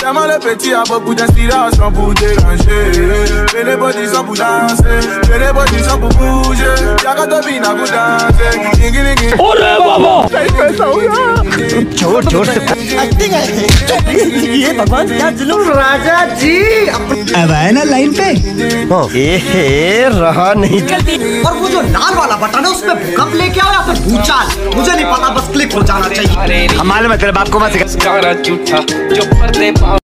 Chiama le petit à beaucoup d'inspiration pour déranger. Fais les body sans pour danser, fais les body sans pour bouger. Y'a qu'à te bina pour danser. अरे बाबा सही पैसा होगा। जोर जोर से acting है ये भगवान क्या जुलूम। राजा जी अब आए ना लाइन पे। रहा नहीं। और वो जो लाल वाला बटन है उसमें भूकंप लेके आओ या फिर भूचाल, मुझे नहीं पता, बस क्लिक हो जाना चाहिए। हमारे में तेरे बाप को मत सिखा। झूठा जो पर्दे